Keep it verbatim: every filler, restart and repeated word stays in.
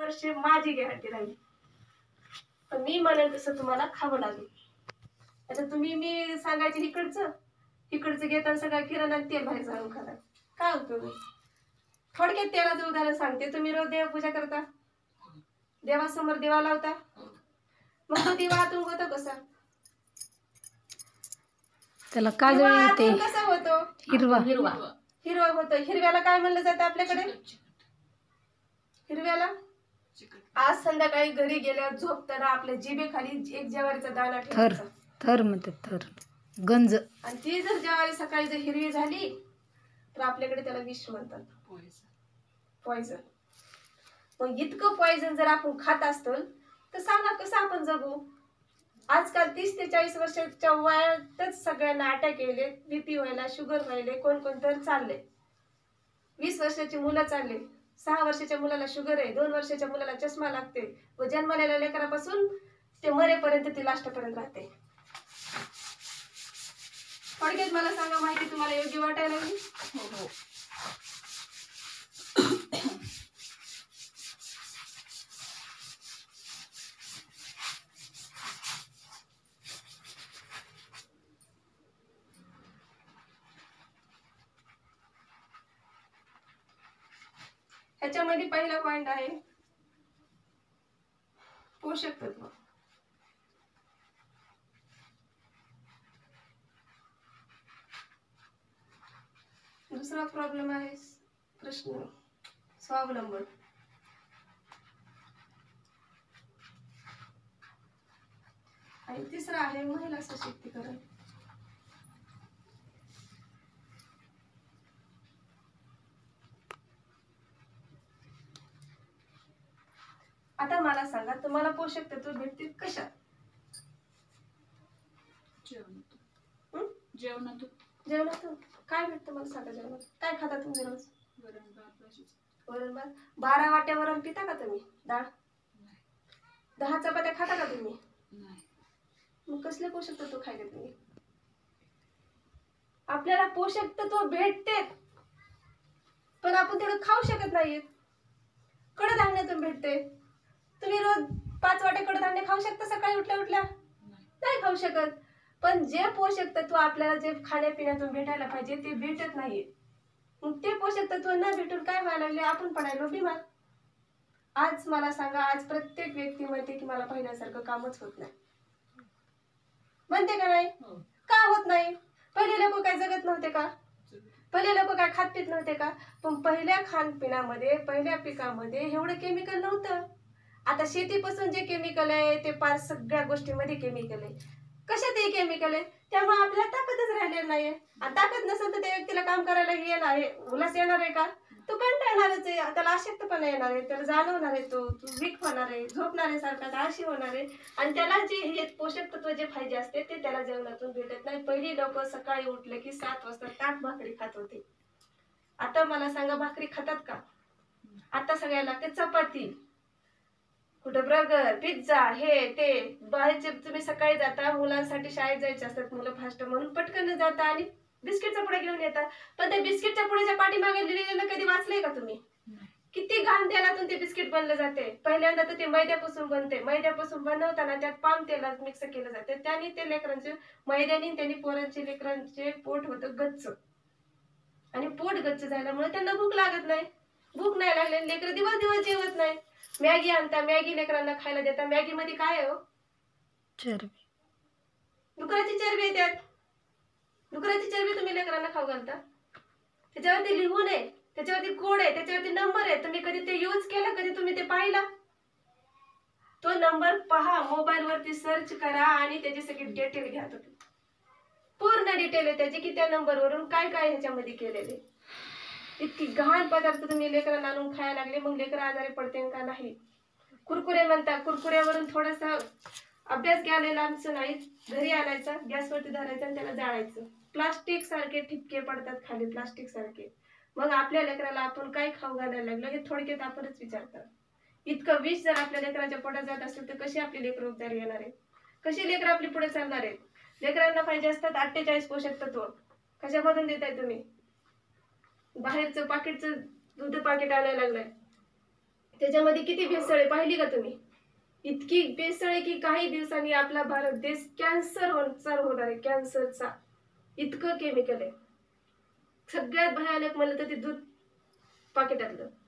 वर्ष माझी गॅरंटी राहील, पण मी म्हणेन तसं तुम्हाला खावं लागेल. आता तुम्ही मी सांगायचे इकडचं इकडचं घेता सगळं किराणा आणि तेल बाहेर जाऊन खाता, काय उपयोग आहे? थोडक्यात तेलाचं उदाहरण सांगते. तुम्ही रोज देवपूजा करता, देवासमोर दिवा लावता, मग तो दिवा आतून होतो कसा? त्याला काजळी येते, कसा होतो? हिरवा हिरवा हिरवा होतो. हिरव्याला काय म्हणलं जातं आपल्याकडे? हिरव्याला आज संध्याकाळी घरी गेल्यावर झोपताना आपल्या जिभेखाली एक ज्वारीचा दाणा थर ठेवायचा, थर म्हणते, थर गंज. आणि ती जर ज्वारी सकाळी जर हिरवी झाली तर आपल्याकडे त्याला विष म्हणतात, पॉइझन. मग इतकं पॉइझन जर आपण खात असतो तर सांगा कसं आपण जगू? आजकाल तीस ते चाळीस वर्षाच्या वयातच सगळ्यांना अटॅक येले, बीपी व्हायला, शुगर व्हायले, कोण कोण तर चालले. वीस वर्षाची मुलं चालले, सहा वर्षाच्या मुलाला शुगर आहे, दोन वर्षाच्या मुलाला चष्मा लागते, व जन्मलेल्या लेकरापासून ते मरेपर्यंत ती लास्टपर्यंत राहते. थोडक्यात मला सांगा, माहिती तुम्हाला योग्य वाटायला लागली? हो. ह्याच्यामध्ये पहिला पॉइंट आहे पोषक तत्व. दुसरा प्रॉब्लेम आहे प्रश्न स्वावलंबन. आणि तिसरा आहे महिला सशक्तीकरण. आता मला सांगा, तुम्हाला पोषक तत्व भेटतील कशात? जेवणातून. जेवणातून जेवणातून काय भेटतं मला सांगा? जेवणात काय खाता तुम्ही रोज? वरण भात, भाजी. वरण भात. बारा वाट्या वरण पिता का तुम्ही? डाळ. दहा चपात्या खाता का तुम्ही? नाही. मग कसले पोषक तत्व खायले तुम्ही? आपल्याला पोषक तत्व भेटते पण आपण तेवढं खाऊ शकत नाहीये. कडधान्यातून भेटते. तुम्ही रोज पाच वाटे कडधान्य खाऊ शकता सकाळी उठल्या उठल्या? नाही खाऊ शकत. पण जे पोषक तत्व आपल्याला जे खाण्यापिण्यातून भेटायला पाहिजे ते भेटत नाहीये. मग ते पोषक तत्व न भेटून काय व्हायला लागले? आपण पडायलो बिमार. आज मला सांगा, आज प्रत्येक व्यक्ती म्हणते की मला पहिल्यासारखं कामच होत नाही. म्हणते का नाही? का होत नाही? पहिले लोक काय जगत नव्हते का? पहिले लोक काय खात पित नव्हते का? पण पहिल्या खानपिण्यामध्ये, पहिल्या पिकामध्ये एवढं केमिकल नव्हतं. आता शेतीपासून जे केमिकल आहे ते पार सगळ्या गोष्टींमध्ये केमिकल आहे. कशात हे केमिकल आहे? त्यामुळे आपल्याला ताकदच राहिलेली नाहीये. आणि ताकद नसेल तर त्या व्यक्तीला काम करायला येणार आहे, उल्हास येणार आहे का? तो कंटाळणारच आहे, त्याला अशक्तपणा येणार आहे, त्याला जाणवणार आहे, तो वीक होणार आहे, झोपणार आहे, सारखा आळशी होणार आहे. आणि त्याला जे हे पोषक तत्व जे पाहिजे असते ते त्याला जेवणातून भेटत नाही. पहिली लोक सकाळी उठले की सात वाजता ताक भाकरी खात होते. आता मला सांगा, भाकरी खातात का? आता सगळ्याला लागते चपाती, कुठं बर्गर, पिझ्झा, हे ते. बाहेरचे तुम्ही सकाळी जाता, मुलांसाठी शाळेत जायचे असतात, मुलं फास्ट म्हणून पटकन जाता आणि बिस्किटचा पुडा घेऊन येतात. पण त्या बिस्किटच्या पुड्याच्या पाठीमागे लिहिलेलं कधी वाचलंय का तुम्ही? किती घाण तेलातून ते बिस्किट बनलं जाते. पहिल्यांदा तर ते मैद्यापासून बनते. मैद्यापासून बनवताना त्यात पाम तेलात मिक्स केलं जाते. त्याने ते लेकरांचे मैद्याने त्यांनी पोरांचे लेकरांचे पोट होतं गच्च. आणि पोट गच्च झाल्यामुळे त्यांना भूक लागत नाही. भूक नाही लागले लेकर दिवस दिवस जेवत नाही. मॅगी आणता, मॅगी लेकरांना खायला देता. मॅगी मध्ये काय आहे हो? चरबी. डुकराची चरबी आहे त्यात. डुकराची चरबी तुम्ही लेकरांना खाऊ घालता? त्याच्यावरती लिहून आहे, त्याच्यावरती कोड आहे, त्याच्यावरती नंबर आहे. तुम्ही कधी ते यूज केला? कधी तुम्ही ते पाहिला? तो नंबर पहा, मोबाईल वरती सर्च करा आणि त्याची सगळी डिटेल घ्या. तुम्ही पूर्ण डिटेल आहे त्याची की त्या नंबर वरून काय काय ह्याच्यामध्ये केलेले. इतकी घाण पदार्थ तुम्ही लेकरांना आणून खायला लागले, मग लेकर आजारी पडते का नाही? कुरकुरे म्हणता, कुरकुऱ्यावरून थोडासा अभ्यास घ्यायला आमचं नाही, घरी आणायचा, गॅसवरती धरायचा आणि त्याला जाळायचं. प्लास्टिक सारखे ठिपके पडतात खाली, प्लास्टिक सारखे. मग आपल्या लेकराला आपण काय खाऊ घालायला लागलो हे थोडक्यात आपणच विचार करा. इतकं विष जर आपल्या लेकरांच्या पोटात जात असेल तर कशी आपली लेकर उद्धार येणार आहे? कशी लेकर आपली पुढे चालणार आहेत? लेकरांना पाहिजे असतात अठ्ठेचाळीस पोषक तत्व. कशामधून देताय तुम्ही? बाहेरचं पाकिटचं दूध पाकिट आणायला लागलंय. त्याच्यामध्ये किती भेसळ आहे पाहिली का तुम्ही? इतकी भेसळ आहे की काही दिवसांनी आपला भारत देश कॅन्सर होणार आहे, कॅन्सरचा. इतकं केमिकल आहे. सगळ्यात भयानक म्हणलं तर ते दूध पाकिटातलं.